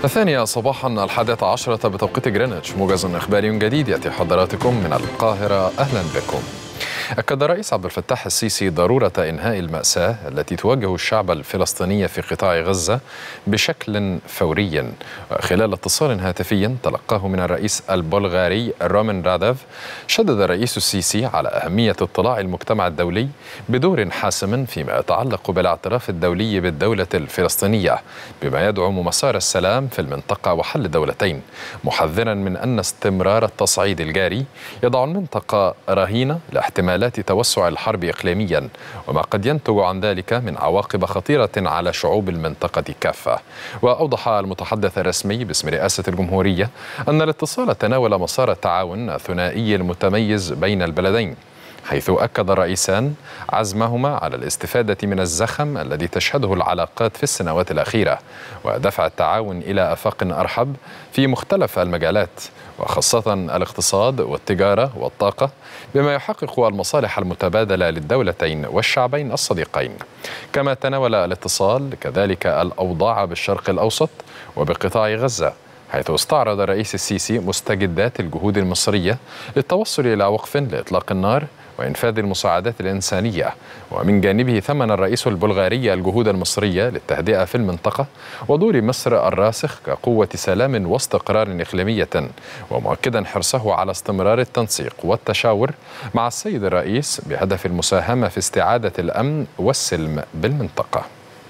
الثانية صباحا 11 بتوقيت غرينتش. موجز إخباري جديد يأتي حضراتكم من القاهرة. أهلا بكم. أكد الرئيس عبد الفتاح السيسي ضرورة إنهاء المأساة التي تواجه الشعب الفلسطيني في قطاع غزة بشكل فوري. خلال اتصال هاتفي تلقاه من الرئيس البلغاري رومان راديف، شدد الرئيس السيسي على أهمية اطلاع المجتمع الدولي بدور حاسم فيما يتعلق بالاعتراف الدولي بالدولة الفلسطينية بما يدعم مسار السلام في المنطقة وحل دولتين، محذرا من أن استمرار التصعيد الجاري يضع المنطقة رهينة لاحتمالات توسع الحرب إقليميا وما قد ينتج عن ذلك من عواقب خطيرة على شعوب المنطقة كافة. وأوضح المتحدث الرسمي باسم رئاسة الجمهورية أن الاتصال تناول مسار التعاون الثنائي المتميز بين البلدين، حيث أكد الرئيسان عزمهما على الاستفادة من الزخم الذي تشهده العلاقات في السنوات الأخيرة ودفع التعاون إلى آفاق أرحب في مختلف المجالات، وخاصة الاقتصاد والتجارة والطاقة، بما يحقق المصالح المتبادلة للدولتين والشعبين الصديقين. كما تناول الاتصال كذلك الأوضاع بالشرق الأوسط وبقطاع غزة، حيث استعرض الرئيس السيسي مستجدات الجهود المصرية للتوصل إلى وقف لإطلاق النار وإنفاذ المساعدات الإنسانية. ومن جانبه ثمن الرئيس البلغاري الجهود المصرية للتهدئة في المنطقة ودور مصر الراسخ كقوة سلام واستقرار إقليمية، ومؤكدا حرصه على استمرار التنسيق والتشاور مع السيد الرئيس بهدف المساهمة في استعادة الأمن والسلم بالمنطقة.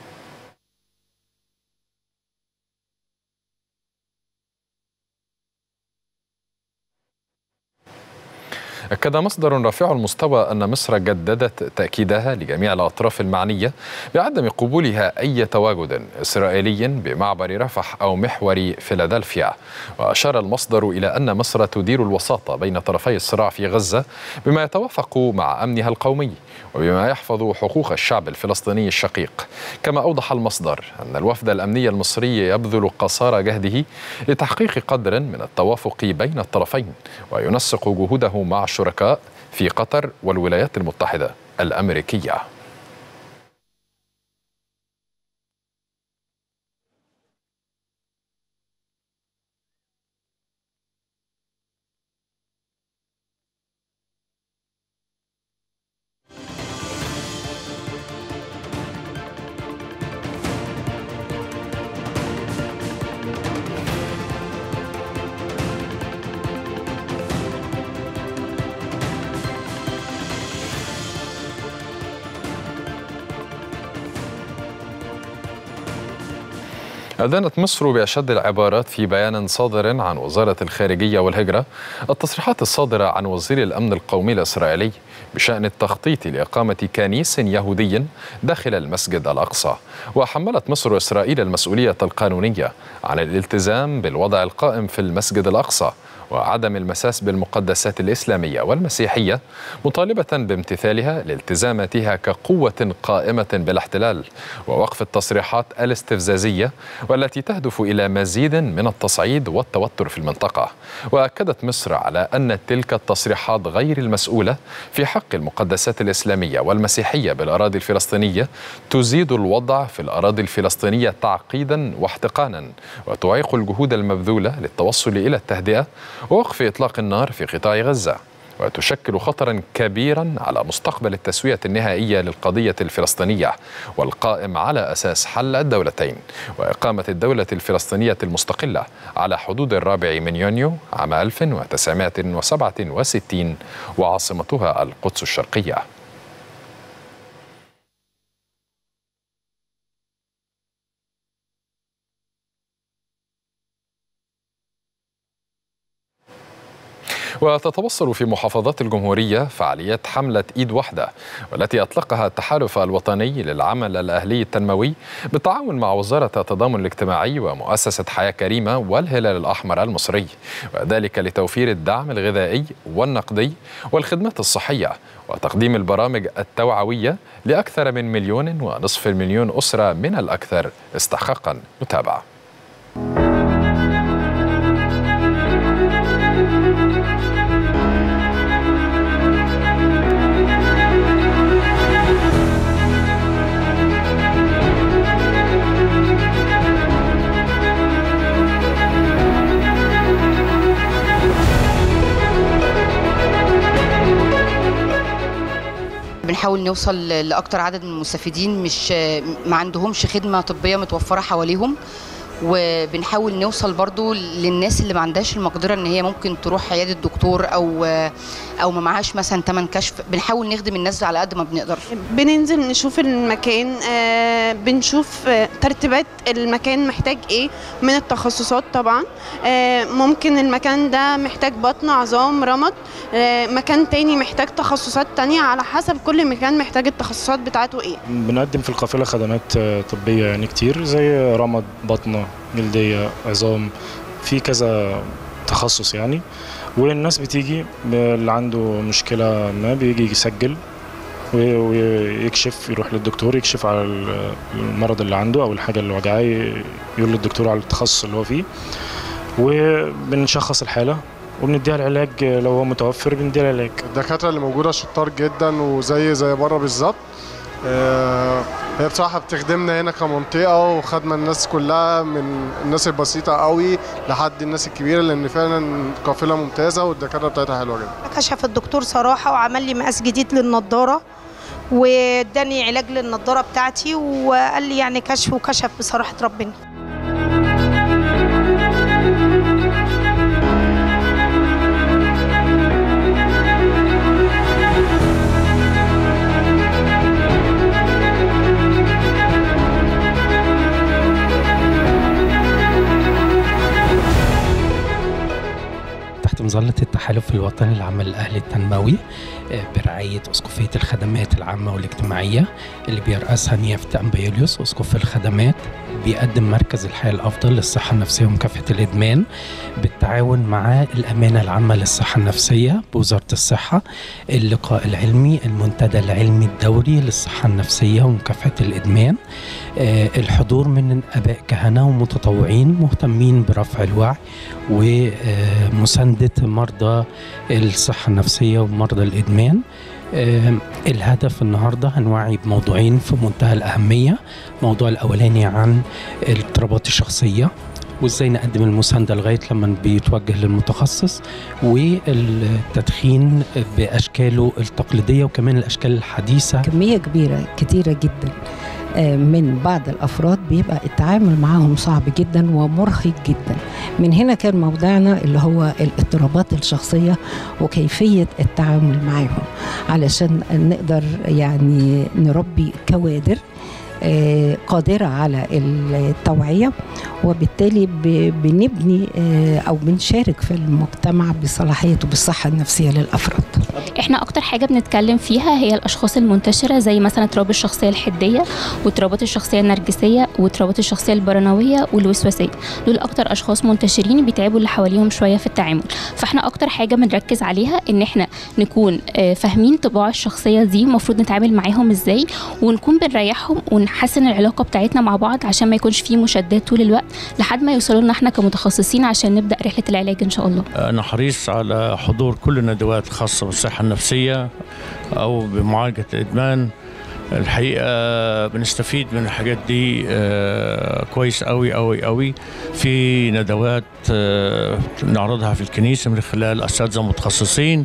أكد مصدر رافع المستوى أن مصر جددت تأكيدها لجميع الأطراف المعنية بعدم قبولها أي تواجد إسرائيلي بمعبر رفح أو محور فيلادلفيا. وأشار المصدر إلى أن مصر تدير الوساطة بين طرفي الصراع في غزة بما يتوافق مع أمنها القومي وبما يحفظ حقوق الشعب الفلسطيني الشقيق. كما أوضح المصدر أن الوفد الأمني المصري يبذل قصارى جهده لتحقيق قدر من التوافق بين الطرفين وينسق جهوده مع الشركاء في قطر والولايات المتحدة الأمريكية. أدانت مصر بأشد العبارات في بيان صادر عن وزارة الخارجية والهجرة التصريحات الصادرة عن وزير الأمن القومي الإسرائيلي بشأن التخطيط لإقامة كنيس يهودي داخل المسجد الأقصى. وحملت مصر إسرائيل المسؤولية القانونية عن الالتزام بالوضع القائم في المسجد الأقصى وعدم المساس بالمقدسات الإسلامية والمسيحية، مطالبة بامتثالها لالتزاماتها كقوة قائمة بالاحتلال ووقف التصريحات الاستفزازية والتي تهدف إلى مزيد من التصعيد والتوتر في المنطقة. وأكدت مصر على أن تلك التصريحات غير المسؤولة في حق المقدسات الإسلامية والمسيحية بالأراضي الفلسطينية تزيد الوضع في الأراضي الفلسطينية تعقيدا واحتقانا وتعيق الجهود المبذولة للتوصل إلى التهدئة ووقف إطلاق النار في قطاع غزة، وتشكل خطرا كبيرا على مستقبل التسوية النهائية للقضية الفلسطينية والقائم على أساس حل الدولتين وإقامة الدولة الفلسطينية المستقلة على حدود 4 يونيو عام 1967 وعاصمتها القدس الشرقية. وتتوصل في محافظات الجمهورية فعاليات حملة إيد واحدة والتي أطلقها التحالف الوطني للعمل الأهلي التنموي بالتعاون مع وزارة التضامن الاجتماعي ومؤسسة حياة كريمة والهلال الأحمر المصري، وذلك لتوفير الدعم الغذائي والنقدي والخدمات الصحية وتقديم البرامج التوعوية لأكثر من 1.5 مليون أسرة من الأكثر استحقاقا. نتابع. بنحاول نوصل لاكتر عدد من المستفيدين مش ما عندهمش خدمه طبيه متوفره حواليهم، وبنحاول نوصل برضو للناس اللي ما عندهاش المقدره ان هي ممكن تروح عياده دكتور او ما معهاش مثلا ثمن كشف. بنحاول نخدم الناس على قد ما بنقدر. بننزل نشوف المكان، بنشوف ترتيبات المكان محتاج ايه من التخصصات. طبعا ممكن المكان ده محتاج بطن، عظام، رمد، مكان تاني محتاج تخصصات تانية، على حسب كل مكان محتاج التخصصات بتاعته ايه. بنقدم في القافلة خدمات طبية يعني كتير، زي رمد، بطنة، جلدية، عظام، في كذا تخصص يعني. والناس بتيجي اللي عنده مشكلة ما بيجي يسجل ويكشف، يروح للدكتور يكشف على المرض اللي عنده أو الحاجة اللي وجعاه، يقول للدكتور على التخصص اللي هو فيه، وبنشخص الحالة وبنديها العلاج. لو هو متوفر بنديها العلاج. الدكاترة اللي موجودة شطار جدا وزي بره بالظبط. هي بصراحة بتخدمنا هنا كمنطقة وخدمة الناس كلها، من الناس البسيطة قوي لحد الناس الكبيرة، لأن فعلا قافلة ممتازة والدكاترة بتاعتها حلوة جدا. كشف الدكتور صراحة وعمل لي مقاس جديد للنضارة واداني علاج للنضارة بتاعتي، وقال لي يعني كشف وكشف بصراحة ربنا. مظلة التحالف الوطني للعمل الأهلي التنموي برعاية أسقفية الخدمات العامة والاجتماعية اللي بيرأسها نيافة أنبيوليوس أسقف الخدمات، بيقدم مركز الحياة الأفضل للصحة النفسية ومكافحة الإدمان بالتعاون مع الأمانة العامة للصحة النفسية بوزارة الصحة. اللقاء العلمي المنتدى العلمي الدوري للصحة النفسية ومكافحة الإدمان. الحضور من آباء كهنة ومتطوعين مهتمين برفع الوعي ومساندة مرضى الصحة النفسية ومرضى الإدمان. الهدف النهاردة هنوعي بموضوعين في منتهى الأهمية. الموضوع الأولاني عن الاضطرابات الشخصية وإزاي نقدم المساندة لغاية لما بيتوجه للمتخصص، والتدخين بأشكاله التقليدية وكمان الأشكال الحديثة. كمية كتيرة جدا من بعض الأفراد بيبقى التعامل معهم صعب جدا ومرهق جدا. من هنا كان موضوعنا اللي هو الاضطرابات الشخصية وكيفية التعامل معهم، علشان نقدر يعني نربي كوادر قادرة على التوعية، وبالتالي بنبني أو بنشارك في المجتمع بصلاحيته بالصحة النفسية للأفراد. احنا اكتر حاجة بنتكلم فيها هي الاشخاص المنتشرة، زي مثلا اضطراب الشخصية الحدية واضطرابات الشخصية النرجسية واضطرابات الشخصية البارانوية والوسواسية. دول اكتر اشخاص منتشرين بيتعبوا اللي حواليهم شوية في التعامل. فاحنا اكتر حاجة بنركز عليها ان احنا نكون فاهمين طباع الشخصية دي، المفروض نتعامل معاهم ازاي، ونكون بنريحهم ونحسن العلاقة بتاعتنا مع بعض عشان ما يكونش فيه مشادات طول الوقت لحد ما يوصلوا لنا احنا كمتخصصين عشان نبدأ رحلة العلاج ان شاء الله. انا حريص على حضور كل الندوات الخاصة بالصحة النفسية أو بمعالجة الإدمان. الحقيقة بنستفيد من الحاجات دي كويس قوي قوي قوي. في ندوات نعرضها في الكنيسة من خلال أساتذة متخصصين،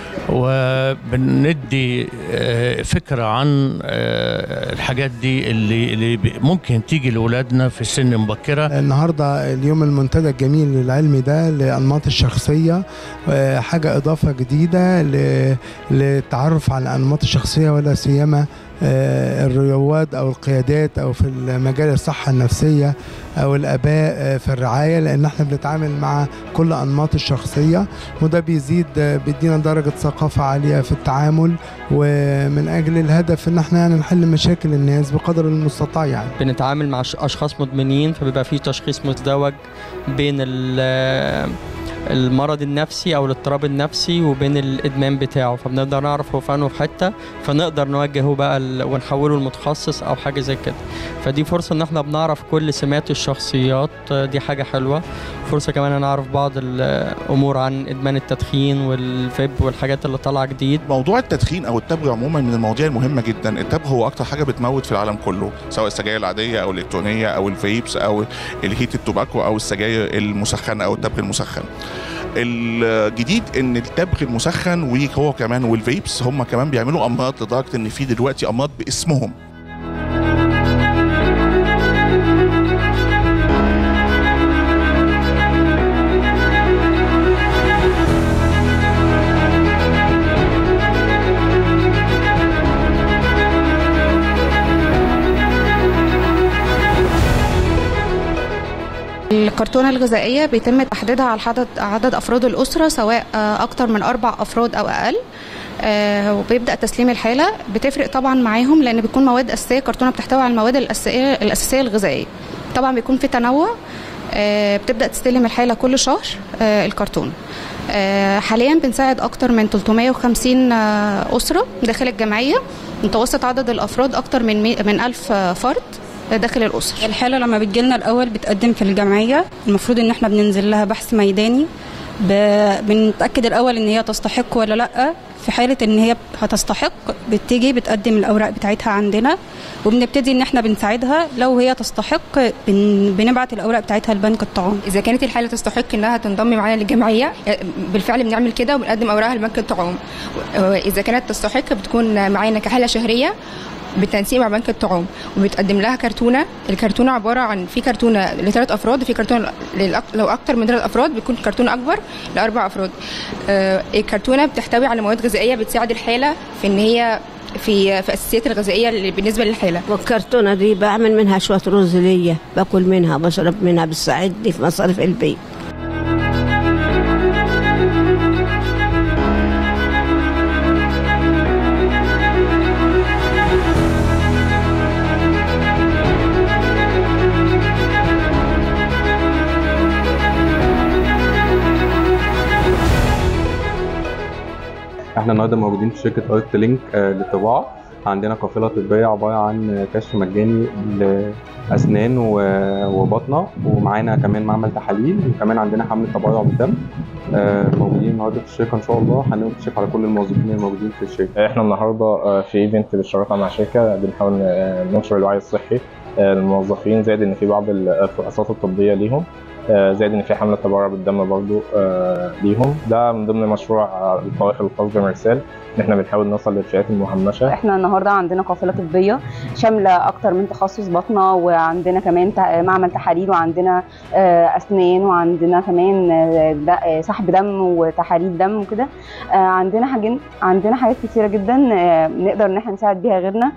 وبندي فكرة عن الحاجات دي اللي ممكن تيجي لأولادنا في سن مبكرة. النهاردة اليوم المنتدى الجميل العلمي ده لأنماط الشخصية، حاجة إضافة جديدة للتعرف على أنماط الشخصية، ولا سيما الرواد أو القيادات أو في المجال الصحة النفسية أو الآباء في الرعاية، لأن احنا بنتعامل مع كل أنماط الشخصية، وده بيدينا درجة ثقافة عالية في التعامل، ومن أجل الهدف إن احنا يعني نحل مشاكل الناس بقدر المستطاع. يعني بنتعامل مع أشخاص مدمنين، فبيبقى فيه تشخيص مزدوج بين المرض النفسي او الاضطراب النفسي وبين الادمان بتاعه، فبنقدر نعرف هو فين في حته، فنقدر نوجهه بقى ونحوله لمتخصص او حاجه زي كده. فدي فرصه ان احنا بنعرف كل سمات الشخصيات، دي حاجه حلوه. فرصه كمان نعرف بعض الامور عن ادمان التدخين والفيب والحاجات اللي طالعه جديد. موضوع التدخين او التبغ عموما من المواضيع المهمه جدا. التبغ هو اكتر حاجه بتموت في العالم كله، سواء السجاير العاديه او الالكترونيه او الفيبس او الهيت التوباكو او السجاير المسخنه او التبغ المسخن. الجديد ان التبغ المسخن وهو كمان والفيبس هم كمان بيعملوا امراض، لدرجه ان في دلوقتي امراض باسمهم. الكرتونة الغذائية بيتم تحديدها على عدد أفراد الأسرة، سواء أكتر من 4 أفراد أو أقل، وبيبدأ تسليم الحالة. بتفرق طبعا معاهم لأن بتكون مواد أساسية، الكرتونة بتحتوي على المواد الأساسية الغذائية. طبعا بيكون في تنوع. بتبدأ تستلم الحالة كل شهر الكرتونة. حاليا بنساعد أكتر من 350 أسرة داخل الجمعية. متوسط عدد الأفراد أكتر من 1000 فرد داخل الأسر. الحالة لما بتجيلنا الأول بتقدم في الجمعية، المفروض إن احنا بننزل لها بحث ميداني، بنتأكد الأول إن هي تستحق ولا لأ. في حالة إن هي هتستحق بتيجي بتقدم الأوراق بتاعتها عندنا، وبنبتدي إن احنا بنساعدها. لو هي تستحق بنبعت الأوراق بتاعتها لبنك الطعام. إذا كانت الحالة تستحق إنها تنضم معانا للجمعية بالفعل بنعمل كده وبنقدم أوراقها لبنك الطعام. إذا كانت تستحق بتكون معانا كحالة شهرية بالتنسيق مع بنك الطعام، وبتقدم لها كرتونه. الكرتونه عباره عن في كرتونه ل3 افراد، وفي كرتونه لو اكتر من 3 افراد بيكون كرتونه اكبر ل4 افراد. الكرتونه بتحتوي على مواد غذائيه بتساعد الحاله في ان هي في اساسيات الغذائيه اللي بالنسبه للحاله. والكرتونه دي بعمل منها شويه رز ليا، باكل منها، بشرب منها، بتساعدني في مصاريف البيت. احنا النهارده موجودين في شركه ارت لينك للطباعه. عندنا قافله طبيه عباره عن كشف مجاني لاسنان وبطنه، ومعانا كمان معمل تحاليل، وكمان عندنا حمله تبرع بالدم. موجودين النهارده في الشركه ان شاء الله، هنكشف على كل الموظفين الموجودين في الشركه. احنا النهارده في ايفنت بالشراكه مع شركه بنحاول ننشر الوعي الصحي للموظفين، زائد ان في بعض الفحوصات الطبيه ليهم، زائد ان في حمله تبرع بالدم برضو ليهم. ده من ضمن مشروع القوافل الخاص بمرسال، ان احنا بنحاول نوصل للفئات المهمشه. احنا النهارده عندنا قافله طبيه شامله اكتر من تخصص بطنه، وعندنا كمان معمل تحاليل، وعندنا اسنان، وعندنا كمان سحب دم وتحاليل دم وكده. عندنا حاجات كتيره جدا نقدر ان احنا نساعد بيها غيرنا.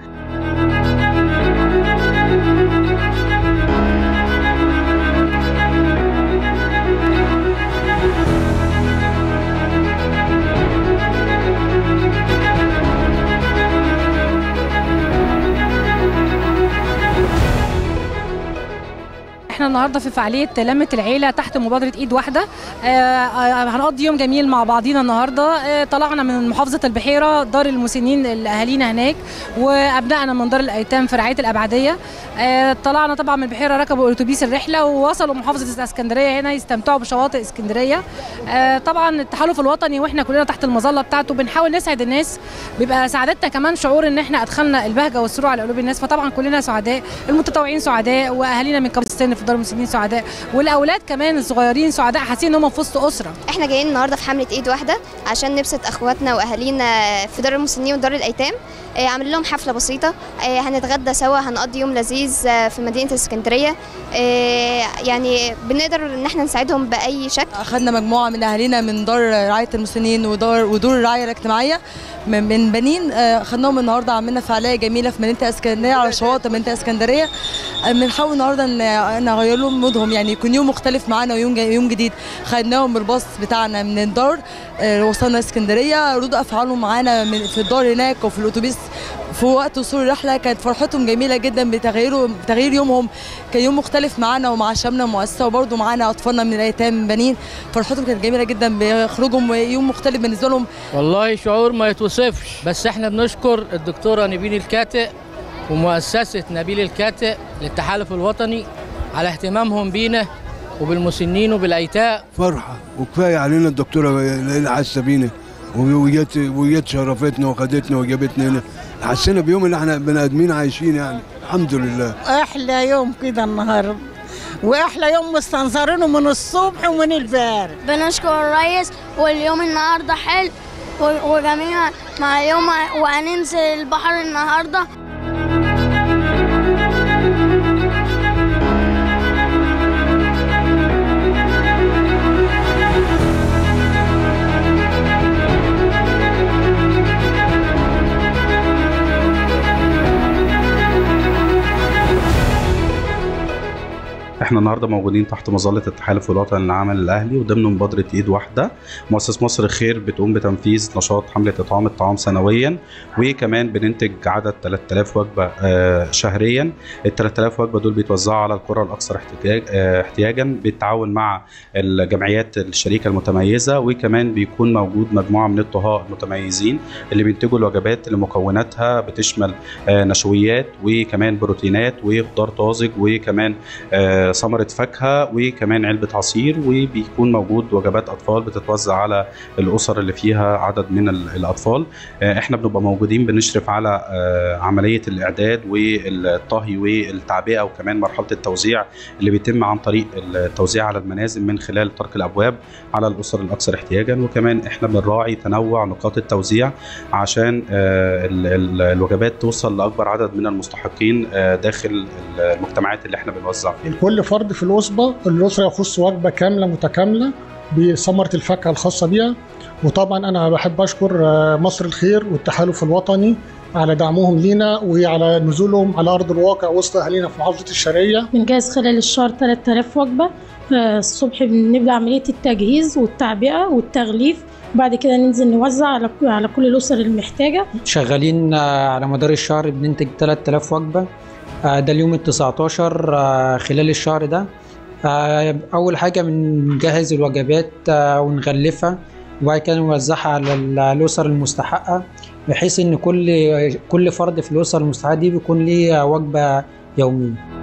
احنا النهارده في فعاليه لمة العيله تحت مبادره ايد واحده. هنقضي يوم جميل مع بعضينا النهارده. طلعنا من محافظه البحيره دار المسنين لاهالينا هناك، وابنائنا من دار الايتام في رعايه الابعديه. طلعنا طبعا من البحيره، ركبوا اتوبيس الرحله ووصلوا محافظه الاسكندريه هنا يستمتعوا بشواطئ اسكندريه. طبعا التحالف الوطني واحنا كلنا تحت المظله بتاعته بنحاول نسعد الناس. بيبقى سعادتنا كمان شعور ان احنا ادخلنا البهجه والسرور على قلوب الناس، فطبعا كلنا سعداء، المتطوعين سعداء، واهالينا من كبار السن في دار المسنين سعداء، والاولاد كمان الصغيرين سعداء، حاسين ان هم في وسط اسره. احنا جايين النهارده في حمله ايد واحده عشان نبسط اخواتنا واهالينا في دار المسنين ودار الايتام. عامل لهم حفله بسيطه، هنتغدى سوا، هنقضي يوم لذيذ في مدينه اسكندريه. يعني بنقدر ان احنا نساعدهم باي شكل. اخذنا مجموعه من اهالينا من دار رعايه المسنين ودور الرعايه الاجتماعيه من بنين، اخذناهم النهارده، عملنا فعاليه جميله في مدينه اسكندريه على شواطئ مدينه اسكندريه. بنحاول النهارده ان نغير لهم مودهم، يعني يكون يوم مختلف معانا ويوم جديد. خدناهم بالباص بتاعنا من الدار، وصلنا اسكندريه، ردود افعالهم معانا في الدار هناك وفي الاتوبيس في وقت وصول الرحله كانت فرحتهم جميله جدا بتغيير يومهم. كان يوم مختلف معانا ومع شامنا المؤسسه، وبرده معانا اطفالنا من الايتام من بنين. فرحتهم كانت جميله جدا بخروجهم، يوم مختلف بالنسبه لهم. والله شعور ما يتوصفش، بس احنا بنشكر الدكتوره نبيل الكاتئ ومؤسسه نبيل الكاتئ للتحالف الوطني على اهتمامهم بينا وبالمسنين وبالايتام. فرحه وكفايه علينا الدكتوره اللي حاسه بينا وجت شرفتنا وخدتنا وجابتنا هنا، حسينا بيوم اللي احنا بني ادمين عايشين، يعني الحمد لله. احلى يوم كده النهارده، واحلى يوم مستنظرينه من الصبح ومن البارد. بنشكر الريس واليوم النهارده حلو وجميل مع اليوم، وهننزل البحر النهارده. احنا النهارده موجودين تحت مظله التحالف الوطني للعمل الاهلي وضمن مبادره ايد واحده. مؤسسه مصر الخير بتقوم بتنفيذ نشاط حمله اطعام الطعام سنويا، وكمان بننتج عدد 3000 وجبه شهريا. ال 3000 وجبه دول بيتوزعوا على القرى الاكثر احتياجا بالتعاون مع الجمعيات الشريكه المتميزه، وكمان بيكون موجود مجموعه من الطهاء المتميزين اللي بينتجوا الوجبات اللي مكوناتها بتشمل نشويات وكمان بروتينات وخضار طازج وكمان ثمرة فاكهة وكمان علبة عصير، وبيكون موجود وجبات أطفال بتتوزع على الأسر اللي فيها عدد من الأطفال. احنا بنبقى موجودين بنشرف على عملية الإعداد والطهي والتعبئة وكمان مرحلة التوزيع اللي بيتم عن طريق التوزيع على المنازل من خلال طرق الأبواب على الأسر الأكثر احتياجا. وكمان احنا بنراعي تنوع نقاط التوزيع عشان الوجبات توصل لأكبر عدد من المستحقين داخل المجتمعات اللي احنا بنوزع فيها. كل فرد في الأسرة يخص وجبة كاملة متكاملة بثمرة الفاكهة الخاصة بها. وطبعا أنا بحب أشكر مصر الخير والتحالف الوطني على دعمهم لينا وعلى نزولهم على أرض الواقع وسط أهالينا في محافظة الشرقية. بنجهز خلال الشهر 3000 وجبة. الصبح بنبدأ عملية التجهيز والتعبئة والتغليف، وبعد كده ننزل نوزع على كل الأسر المحتاجة. شغالين على مدار الشهر بننتج 3000 وجبة. ده اليوم ال19 خلال الشهر ده. أول حاجة بنجهز الوجبات ونغلفها، وبعد كده نوزعها على الأسر المستحقة، بحيث إن كل فرد في الأسر المستحقة دي بيكون ليه وجبة يومية.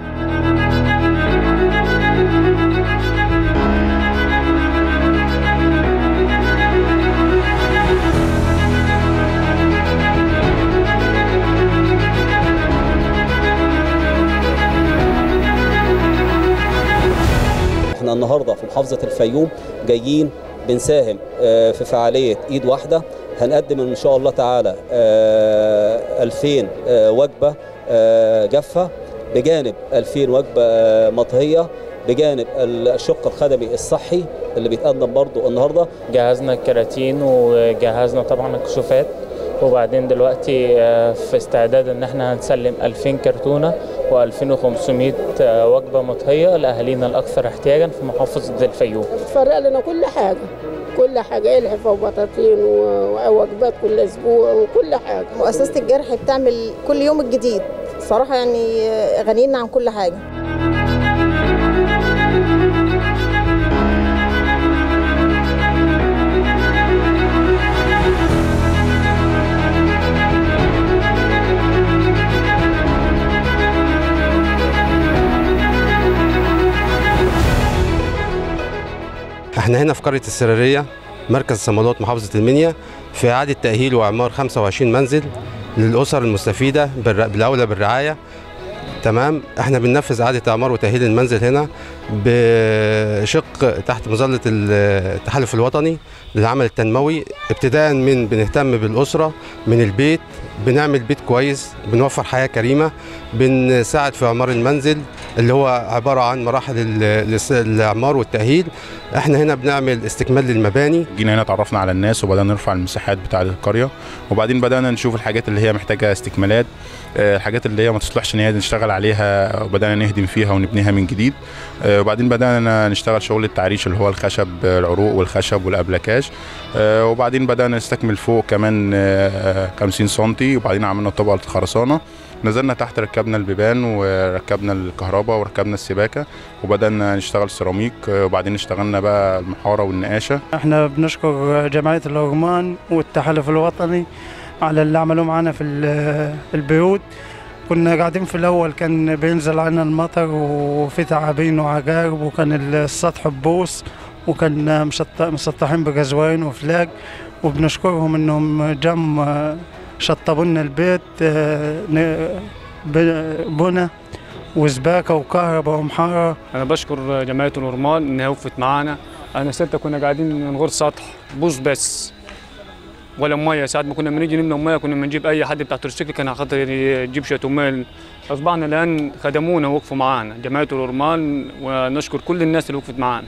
احنا النهارده في محافظة الفيوم جايين بنساهم في فعالية ايد واحدة. هنقدم ان شاء الله تعالى 2000 وجبة جافة بجانب 2000 وجبة مطهية بجانب الشق الخدمي الصحي اللي بيتقدم برضو النهارده. جهزنا الكراتين وجهزنا طبعا الكشوفات، وبعدين دلوقتي في استعداد ان احنا هنسلم 2000 كرتونة و2500 وجبة مطهية لأهالينا الأكثر احتياجا في محافظة الفيوم. تفرق لنا كل حاجة إلحفة وبطاطين ووجبات كل أسبوع وكل حاجة. مؤسسة الجرح بتعمل كل يوم الجديد صراحة، يعني غنينا عن كل حاجة. احنا هنا في قرية السرارية مركز صمالات محافظة المنيا في إعادة تأهيل وإعمار 25 منزل للأسر المستفيدة بالأولى بالرعاية. تمام. احنا بننفذ إعادة إعمار وتأهيل المنزل هنا بشق تحت مظلة التحالف الوطني للعمل التنموي، ابتداء من بنهتم بالأسرة من البيت، بنعمل بيت كويس، بنوفر حياة كريمة، بنساعد في إعمار المنزل اللي هو عبارة عن مراحل الإعمار والتأهيل. احنا هنا بنعمل استكمال للمباني. جينا هنا اتعرفنا على الناس وبدأنا نرفع المساحات بتاعة القرية، وبعدين بدأنا نشوف الحاجات اللي هي محتاجة استكمالات، الحاجات اللي هي ما تصلحش ان هي نشتغل عليها وبدأنا نهدم فيها ونبنيها من جديد. وبعدين بدأنا نشتغل شغل التعريش اللي هو الخشب، العروق والخشب والأبلكاج. وبعدين بدأنا نستكمل فوق كمان 50 سنتي، وبعدين عملنا طبقة الخرسانة، نزلنا تحت ركبنا البيبان وركبنا الكهرباء وركبنا السباكة وبدأنا نشتغل سيراميك، وبعدين اشتغلنا بقى المحارة والنقاشة. احنا بنشكر جمعية الأورمان والتحالف الوطني على اللي عملوه معانا في البيوت. كنا قاعدين في الأول كان بينزل علينا المطر وفي تعابين وعقارب، وكان السطح ببوس، وكان مسطحين بجزوين وفلاج، وبنشكرهم انهم جم شطبوا لنا البيت بنا، وسباكة وكهرباء ومحارة. أنا بشكر جمعية الأورمان إنها وقفت معانا. أنا ستة كنا قاعدين من غير سطح بوز بس ولا مية. ساعات ما كنا بنيجي نملى مية كنا بنجيب أي حد بتاع ترسيكل كان خاطر يجيب شوية مية. أصبحنا الآن خدمونا ووقفوا معانا جمعية الأورمان، ونشكر كل الناس اللي وقفت معانا.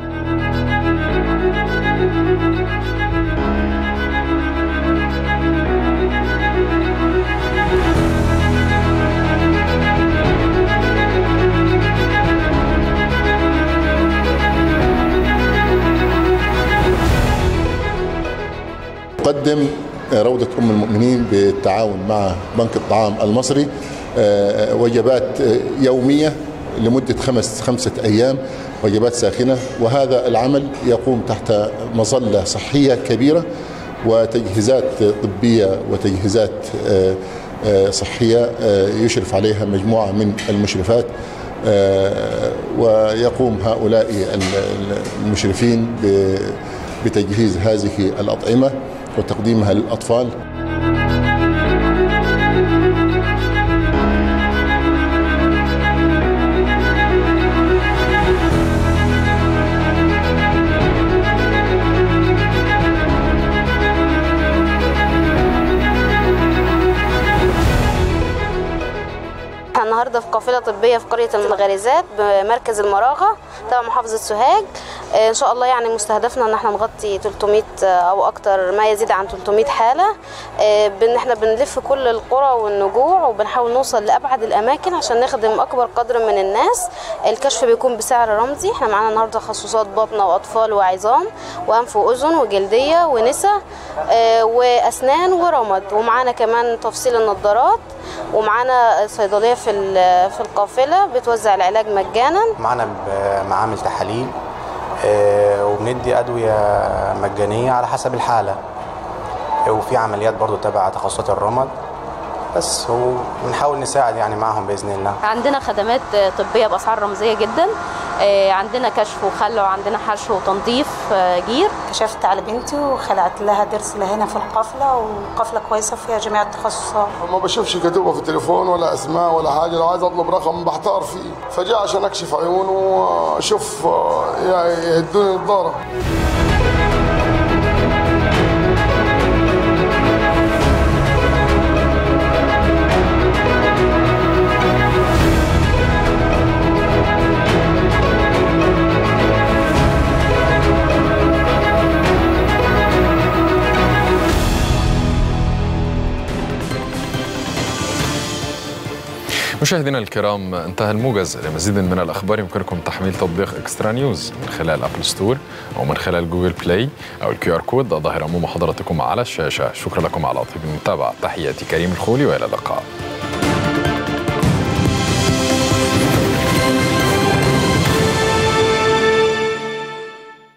تقدم روضة أم المؤمنين بالتعاون مع بنك الطعام المصري وجبات يومية لمدة خمسة أيام، وجبات ساخنة. وهذا العمل يقوم تحت مظلة صحية كبيرة وتجهيزات طبية وتجهيزات صحية يشرف عليها مجموعة من المشرفات، ويقوم هؤلاء المشرفين بتجهيز هذه الأطعمة وتقديمها للأطفال. النهارده في قافله طبيه في قريه المغارزات بمركز المراغه تبع محافظه سوهاج. ان شاء الله يعني مستهدفنا ان احنا نغطي 300 او اكتر، ما يزيد عن 300 حاله. احنا بنلف كل القرى والنجوع وبنحاول نوصل لابعد الاماكن عشان نخدم اكبر قدر من الناس. الكشف بيكون بسعر رمزي. احنا معانا النهارده تخصصات باطنه واطفال وعظام وانف واذن وجلديه ونساء واسنان ورمد، ومعانا كمان تفصيل النظارات، ومعانا صيدليه في القافله بتوزع العلاج مجانا. معانا معامل تحاليل وبندي ادويه مجانيه على حسب الحاله، وفي عمليات برضو تبع تخصصات الرمد بس، وبنحاول نساعد يعني معهم باذن الله. عندنا خدمات طبيه باسعار رمزيه جدا. عندنا كشف وخلع وعندنا حشو وتنظيف جير. كشفت على بنتي وخلعت لها ضرس هنا في القفله، والقفله كويسه فيها جميع التخصصات. ما بشوفش كتوبه في التليفون ولا اسماء ولا حاجه، لو عايز اطلب رقم بحتار فيه، فجاء عشان اكشف عيونه واشوف يهدوني النظاره. مشاهدينا الكرام، انتهى الموجز. لمزيد من الأخبار يمكنكم تحميل تطبيق إكسترا نيوز من خلال أبل ستور أو من خلال جوجل بلاي أو الQR كود الظاهر أمام حضراتكم على الشاشة. شكرا لكم على طيب المتابعة. تحياتي كريم الخولي وإلى اللقاء.